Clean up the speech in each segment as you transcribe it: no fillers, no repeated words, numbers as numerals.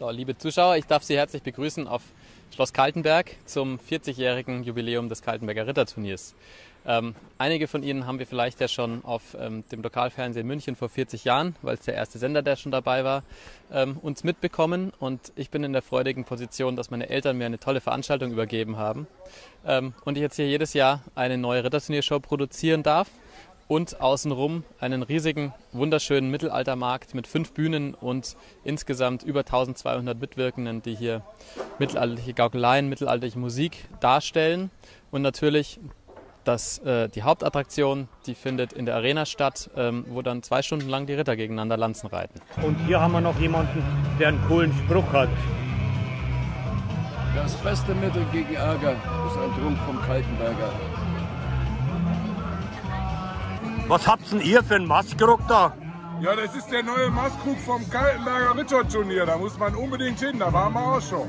So, liebe Zuschauer, ich darf Sie herzlich begrüßen auf Schloss Kaltenberg zum 40-jährigen Jubiläum des Kaltenberger Ritterturniers. Einige von Ihnen haben wir vielleicht ja schon auf dem Lokalfernsehen München vor 40 Jahren, weil es der erste Sender, der schon dabei war, uns mitbekommen. Und ich bin in der freudigen Position, dass meine Eltern mir eine tolle Veranstaltung übergeben haben. Und ich jetzt hier jedes Jahr eine neue Ritterturniershow produzieren darf. Und außenrum einen riesigen, wunderschönen Mittelaltermarkt mit 5 Bühnen und insgesamt über 1200 Mitwirkenden, die hier mittelalterliche Gaukeleien, mittelalterliche Musik darstellen. Und natürlich die Hauptattraktion, die findet in der Arena statt, wo dann 2 Stunden lang die Ritter gegeneinander Lanzen reiten. Und hier haben wir noch jemanden, der einen coolen Spruch hat. Das beste Mittel gegen Ärger ist ein Trunk vom Kaltenberger. Was habt denn ihr für einen Maskrug da? Ja, das ist der neue Maskrug vom Kaltenberger Ritterturnier. Da muss man unbedingt hin, da waren wir auch schon.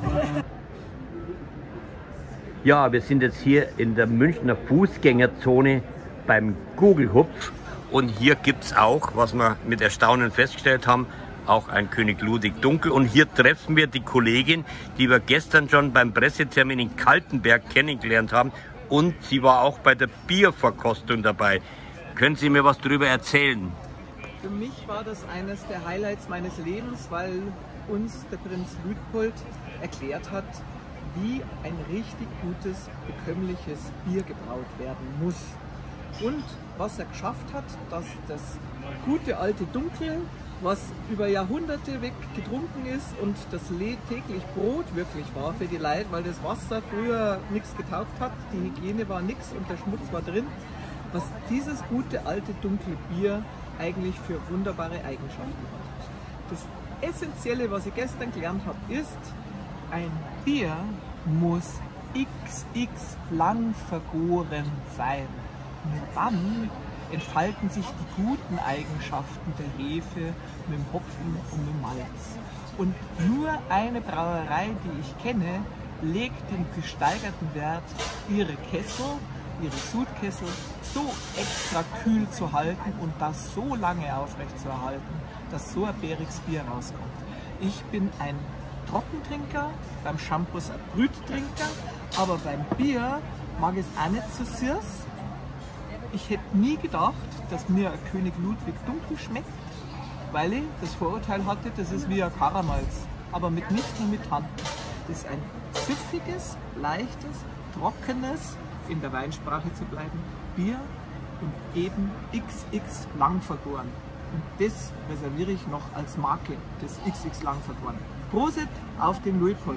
Ja, wir sind jetzt hier in der Münchner Fußgängerzone beim Gugelhupf. Und hier gibt es auch, was wir mit Erstaunen festgestellt haben, auch ein König Ludwig Dunkel. Und hier treffen wir die Kollegin, die wir gestern schon beim Pressetermin in Kaltenberg kennengelernt haben. Und sie war auch bei der Bierverkostung dabei. Können Sie mir was darüber erzählen? Für mich war das eines der Highlights meines Lebens, weil uns der Prinz Luitpold erklärt hat, wie ein richtig gutes, bekömmliches Bier gebraut werden muss. Und was er geschafft hat, dass das gute alte Dunkel, was über Jahrhunderte weg getrunken ist und das täglich Brot wirklich war für die Leute, weil das Wasser früher nichts getaugt hat, die Hygiene war nichts und der Schmutz war drin, was dieses gute alte dunkle Bier eigentlich für wunderbare Eigenschaften hat. Das Essentielle, was ich gestern gelernt habe, ist, ein Bier muss xx lang vergoren sein. Und dann entfalten sich die guten Eigenschaften der Hefe mit dem Hopfen und mit dem Malz. Und nur eine Brauerei, die ich kenne, legt den gesteigerten Wert, ihre Sudkessel so extra kühl zu halten und das so lange aufrecht zu erhalten, dass so ein bäriges Bier rauskommt. Ich bin ein Trockentrinker, beim Shampoos ein Brüttrinker, aber beim Bier mag ich es auch nicht so süß. Ich hätte nie gedacht, dass mir ein König Ludwig Dunkel schmeckt, weil ich das Vorurteil hatte, das ist wie ein Karamalz, aber mitnichten mit Hand. Das ist ein süffiges, leichtes, trockenes, in der Weinsprache zu bleiben, Bier und eben XX lang vergoren. Und das reserviere ich noch als Marke, das XX lang vergoren. Prosit auf den Luitpold!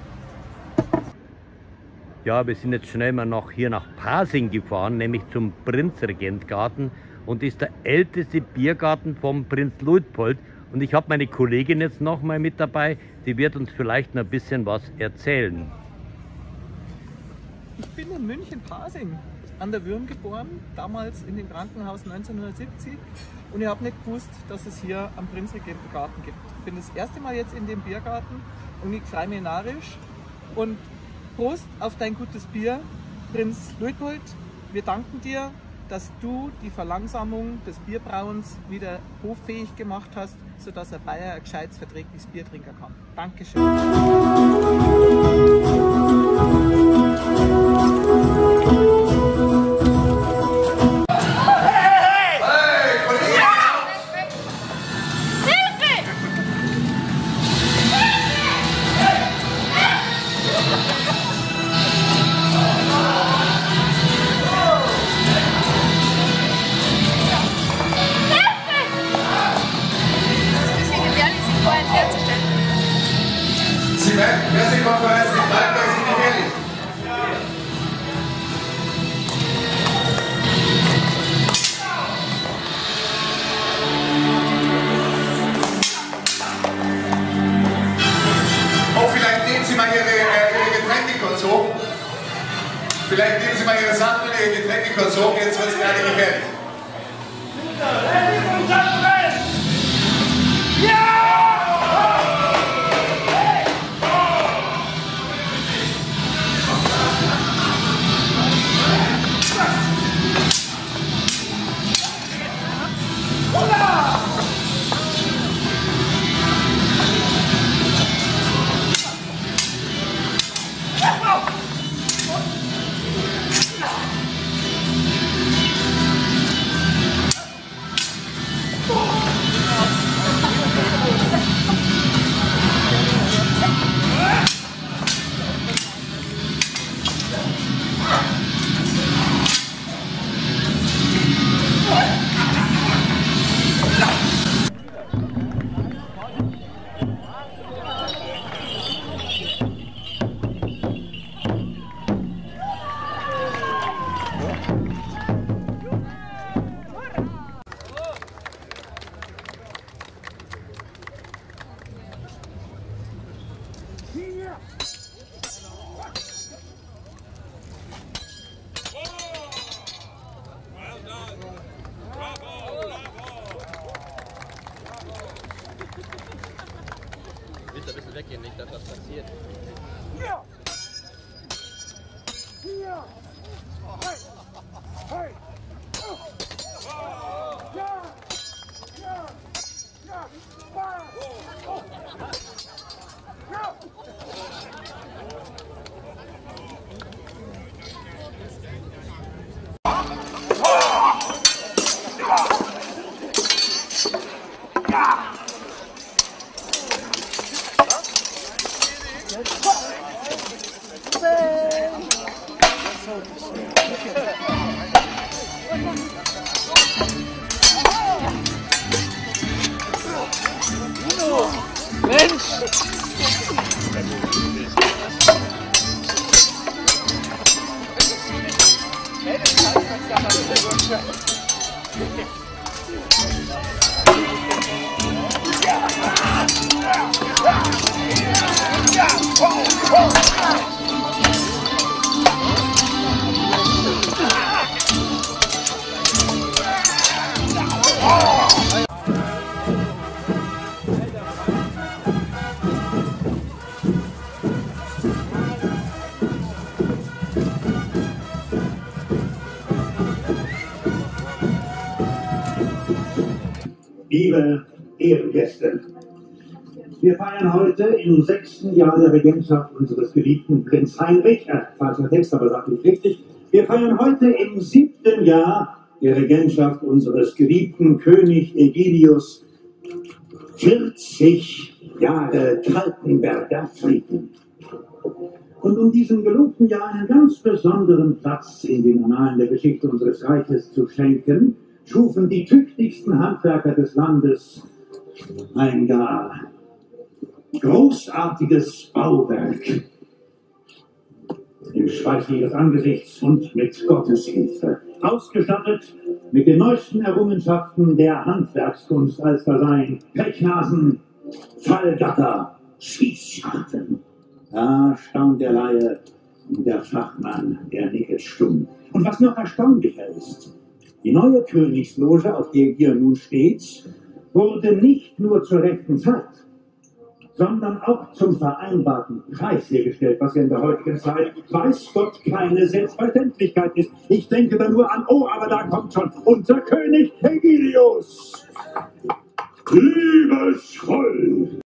Ja, wir sind jetzt schnell mal hier nach Pasing gefahren, nämlich zum Prinzregentgarten. Und das ist der älteste Biergarten vom Prinz Luitpold. Und ich habe meine Kollegin jetzt noch mal mit dabei, die wird uns vielleicht noch ein bisschen was erzählen. Ich bin in München-Pasing an der Würm geboren, damals in dem Krankenhaus 1970. Und ich habe nicht gewusst, dass es hier am Prinzregentengarten gibt. Ich bin das erste Mal jetzt in dem Biergarten und ich freue mich narrisch. Und Prost auf dein gutes Bier, Prinz Luitpold. Wir danken dir, dass du die Verlangsamung des Bierbrauens wieder hoffähig gemacht hast, sodass ein Bayer ein gescheites, verträgliches Bier trinken kann. Dankeschön. Pressekonferenz in Kaltenberg sind gefährlich. Oh, vielleicht nehmen Sie mal Ihre Getränke kurz hoch. Vielleicht nehmen Sie mal Ihre Sachen und Ihre Getränke kurz hoch, jetzt wird es gerade gefährlich. weggehen, nicht, dass was passiert. Liebe Ehrengäste, wir feiern heute im 6. Jahr der Regentschaft unseres geliebten Prinz Heinrich, falscher Text, aber sachlich richtig, wir feiern heute im 7. Jahr der Regentschaft unseres geliebten König Egidius 40 Jahre Kaltenberger Frieden. Und um diesem gelobten Jahr einen ganz besonderen Platz in den Annalen der Geschichte unseres Reiches zu schenken, schufen die tüchtigsten Handwerker des Landes ein gar großartiges Bauwerk im Schweiß ihres Angesichts und mit Gottes Hilfe, ausgestattet mit den neuesten Errungenschaften der Handwerkskunst, als da seien Pechnasen, Fallgatter, Schießscharten. Da staunt der Laie und der Fachmann, der nicket stumm. Und was noch erstaunlicher ist, die neue Königsloge, auf der ihr nun steht, wurde nicht nur zur rechten Zeit, sondern auch zum vereinbarten Preis hergestellt, was ja in der heutigen Zeit, weiß Gott, keine Selbstverständlichkeit ist. Ich denke da nur an, oh, aber da kommt schon unser König Egidius. Liebes Volk!